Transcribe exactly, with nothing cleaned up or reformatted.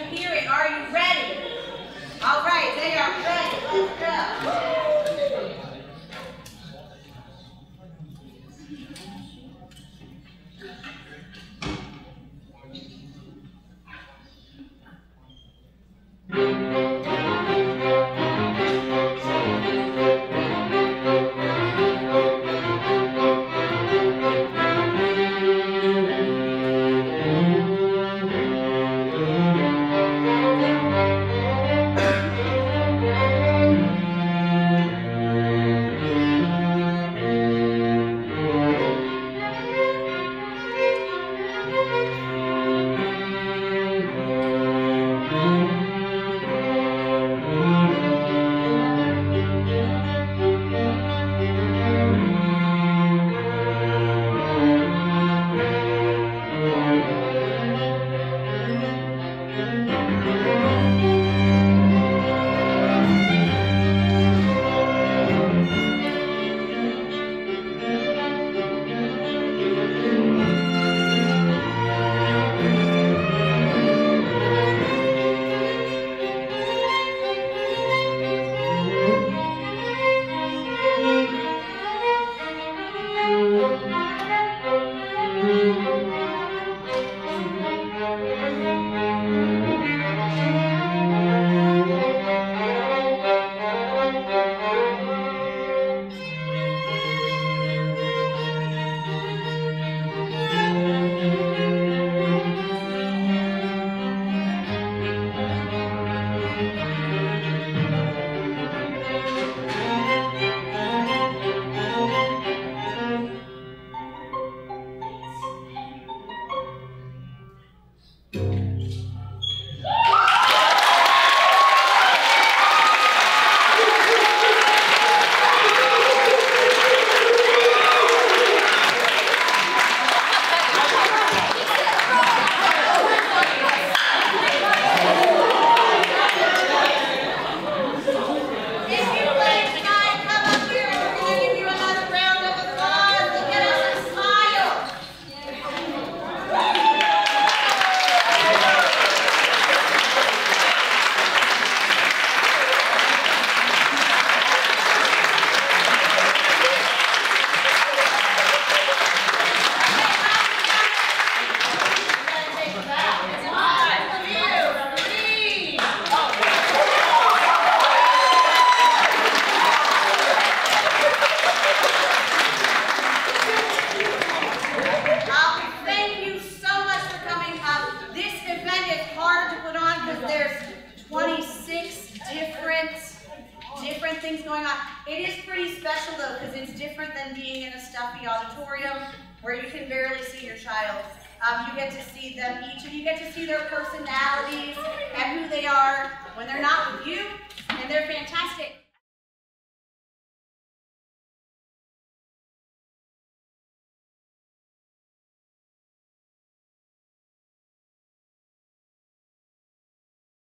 hear it. Are you ready? All right, they are ready. Let's go. Different things going on. It is pretty special though, because it's different than being in a stuffy auditorium where you can barely see your child. Um, you get to see them each, and you get to see their personalities and who they are when they're not with you, and they're fantastic.